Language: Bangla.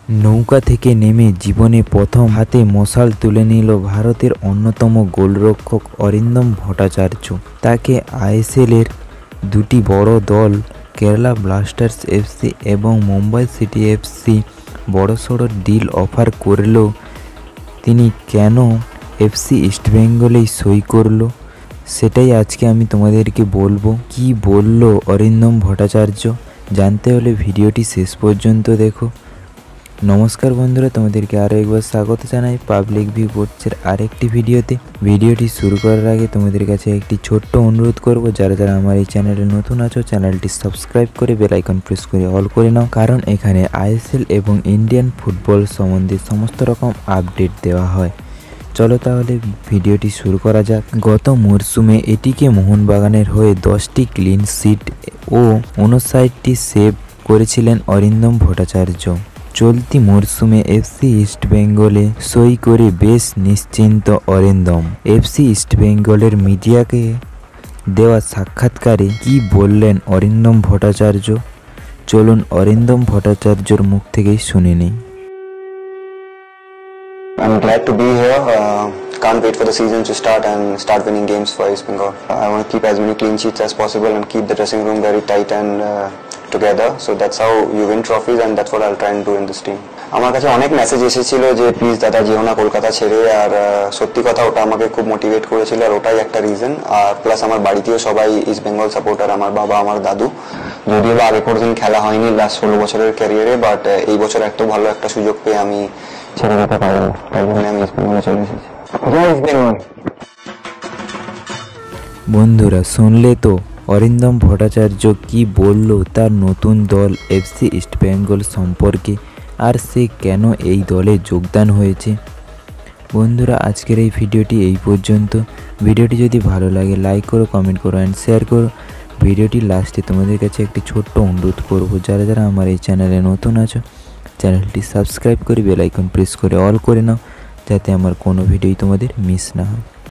নৌকা থেকে নেমে জীবনে প্রথম হাতে মশাল তুলে নিল ভারতের অন্যতম গোলরক্ষক অরিন্দম ভট্টাচার্য। তাকে আইএসএলের দুটি বড় দল কেরালা ব্লাস্টার্স এফসি এবং মুম্বাই সিটি এফসি বড়সড় ডিল অফার করলেও তিনি কেন এফসি ইস্টবেঙ্গলেই সই করলো সেটাই আজকে আমি তোমাদেরকে বলবো। কি বলল অরিন্দম ভট্টাচার্য জানতে হলে ভিডিওটি শেষ পর্যন্ত দেখো। নমস্কার বন্ধুরা, তোমাদেরকে আরও একবার স্বাগত জানাই পাবলিক ভিউ স্পোর্টসের আরেকটি ভিডিওতে। ভিডিওটি শুরু করার আগে তোমাদের কাছে একটি ছোট্ট অনুরোধ করব, যারা যারা আমার এই চ্যানেলে নতুন আছো চ্যানেলটি সাবস্ক্রাইব করে বেল আইকন প্রেস করে অল করে নাও, কারণ এখানে আইএসএল এবং ইন্ডিয়ান ফুটবল সম্বন্ধে সমস্ত রকম আপডেট দেওয়া হয়। চলো তাহলে ভিডিওটি শুরু করা যাক। গত মরশুমে এটিকে মোহনবাগানের হয়ে 10টি ক্লিন শিট ও 59টি সেভ করেছিলেন অরিন্দম ভট্টাচার্য। চলতি মরশুমে এফসি ইস্টবেঙ্গলে সই করে বেশ নিশ্চিন্ত অরিন্দম। এফসি ইস্টবেঙ্গলের মিডিয়াকে দেওয়া সাক্ষাৎকারে কি বললেন অরিন্দম ভট্টাচার্য, চলুন অরিন্দম ভট্টাচার্যর মুখ থেকেই শুনে নিই। I'm glad to be here. Can't wait for the season to start and start winning games for East Bengal. I want to keep as many clean sheets as possible and keep the dressing room very tight and together. So that's how you win trophies, and that's what I'll try and do in this team. আমার কাছে অনেক মেসেজ এসেছিল যে প্লিজ দাদা যেও না কলকাতা ছেড়ে, আর সত্যি কথা ওটা আমাকে খুব মোটিভেট করেছিল, আর ওটাই একটা রিজন। আর প্লাস আমার বাড়িতেও সবাই ইস্ট বেঙ্গল সাপোর্টার, আমার বাবা আমার দাদু। যদিও বা আগে কোনোদিন খেলা হয়নি লাস্ট 16 বছরের ক্যারিয়ারে, বাট এই বছর এত ভালো একটা সুযোগ পেয়ে আমি ছেড়ে যেতে পারবো না, তাই জন্য আমি ইস্ট বেঙ্গলে চলে এসেছি। জয় ইস্ট বেঙ্গল। বন্ধুরা শুনলে তো অরিন্দম ভট্টাচার্য কি বলল তার নতুন দল এফসি ইস্টবেঙ্গল সম্পর্কে, আর সে কেন এই দলে যোগদান হয়েছে। বন্ধুরা আজকের এই ভিডিওটি এই পর্যন্ত। ভিডিওটি যদি ভালো লাগে লাইক করো, কমেন্ট করো অ্যান্ড শেয়ার করো। ভিডিওটি লাস্টে তোমাদের কাছে একটি ছোট্ট অনুরোধ করব, যারা যারা আমার এই চ্যানেলে নতুন আছো চ্যানেলটি সাবস্ক্রাইব করে বেল আইকন প্রেস করে অল করে নাও, যাতে আমার কোনো ভিডিওই তোমাদের মিস না হয়।